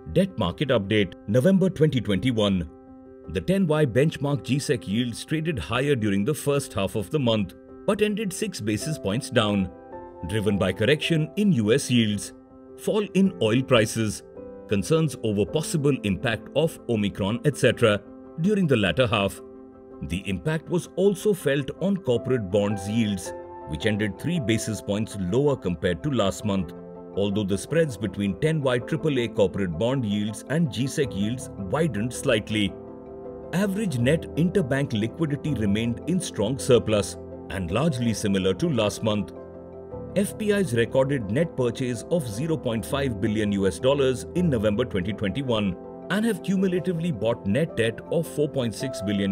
Debt Market Update, November 2021. The 10Y benchmark GSEC yields traded higher during the first half of the month, but ended 6 basis points down, driven by correction in US yields, fall in oil prices, concerns over possible impact of Omicron, etc. during the latter half. The impact was also felt on corporate bonds yields, which ended 3 basis points lower compared to last month, although the spreads between 10Y AAA corporate bond yields and GSEC yields widened slightly. Average net interbank liquidity remained in strong surplus and largely similar to last month. FPIs recorded net purchase of $0.5 billion in November 2021 and have cumulatively bought net debt of $4.6 billion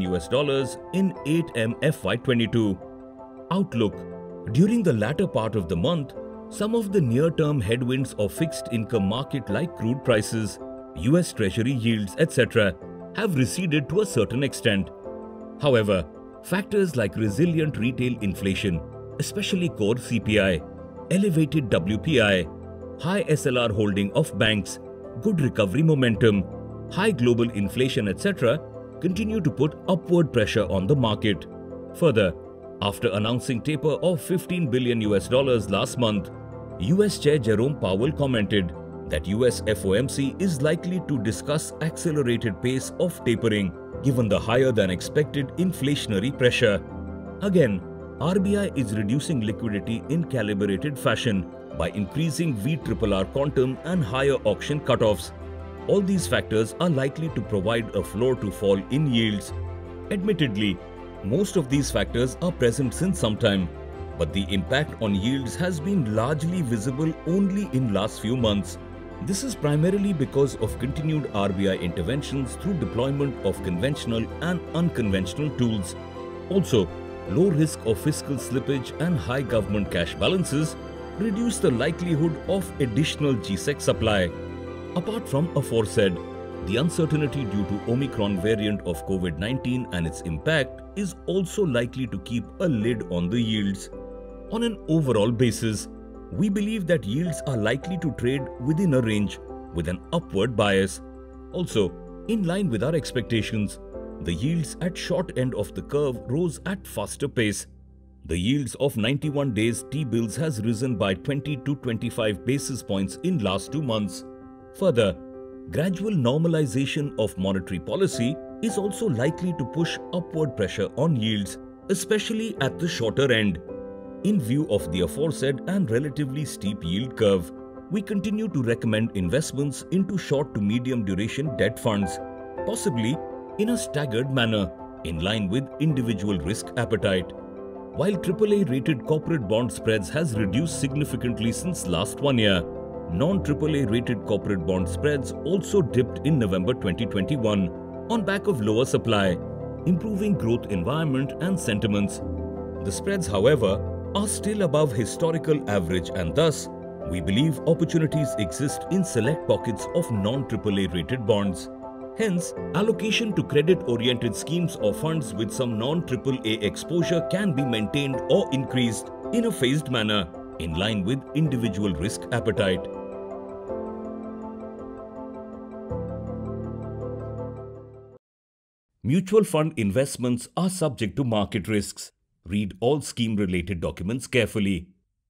in 8M FY22. Outlook. During the latter part of the month, some of the near-term headwinds of fixed income market like crude prices, US Treasury yields, etc. have receded to a certain extent. However, factors like resilient retail inflation, especially core CPI, elevated WPI, high SLR holding of banks, good recovery momentum, high global inflation, etc. continue to put upward pressure on the market. Further, after announcing taper of $15 billion last month, US Chair Jerome Powell commented that US FOMC is likely to discuss accelerated pace of tapering given the higher than expected inflationary pressure. Again, RBI is reducing liquidity in calibrated fashion by increasing VRRR quantum and higher auction cutoffs. All these factors are likely to provide a floor to fall in yields. Admittedly, most of these factors are present since some time, but the impact on yields has been largely visible only in last few months. This is primarily because of continued RBI interventions through deployment of conventional and unconventional tools. Also, low risk of fiscal slippage and high government cash balances reduce the likelihood of additional GSEC supply. Apart from aforesaid, the uncertainty due to Omicron variant of COVID-19 and its impact is also likely to keep a lid on the yields. On an overall basis, we believe that yields are likely to trade within a range with an upward bias. Also, in line with our expectations, the yields at short end of the curve rose at faster pace. The yields of 91 days T-bills has risen by 20 to 25 basis points in last 2 months. Further, gradual normalization of monetary policy is also likely to push upward pressure on yields, especially at the shorter end. In view of the aforesaid and relatively steep yield curve, we continue to recommend investments into short to medium duration debt funds, possibly in a staggered manner, in line with individual risk appetite. While AAA rated corporate bond spreads has reduced significantly since last 1 year, non-AAA rated corporate bond spreads also dipped in November 2021 on back of lower supply, improving growth environment and sentiments. The spreads, however, are still above historical average, and thus, we believe opportunities exist in select pockets of non-AAA rated bonds. Hence, allocation to credit-oriented schemes or funds with some non-AAA exposure can be maintained or increased in a phased manner, in line with individual risk appetite. Mutual fund investments are subject to market risks. Read all scheme-related documents carefully.